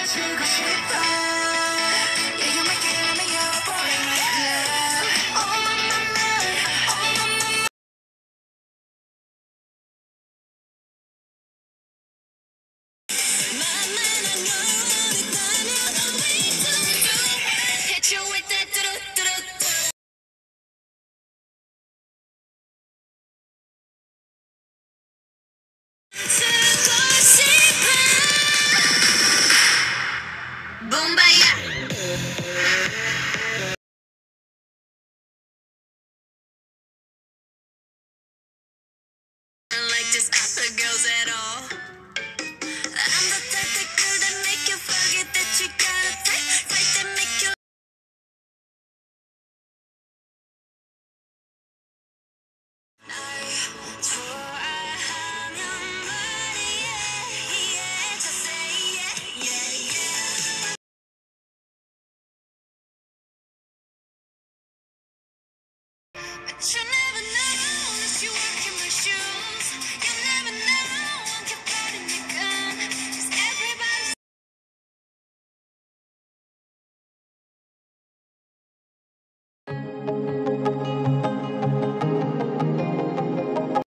주고 싶어. Yeah, you make it me your boring like love. Oh my my my, oh my my my. Hit you with that do do do do. Bombaya. Like just other girls at all. I'm the type of girl that make you forget that you got a fight that make you. 좋아하면 말이야, just say yeah, yeah, yeah.